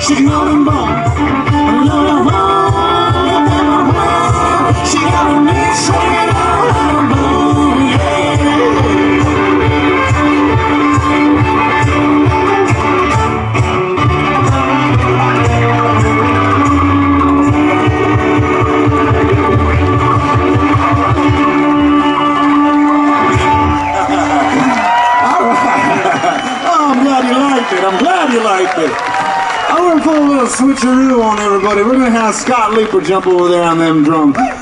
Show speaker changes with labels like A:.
A: Shaking all them bones. She got her knees swinging all her boom, I'm glad you liked it. I'm going to put a little switcheroo on everybody. We're going to have Scott Leeper jump over there on them drums.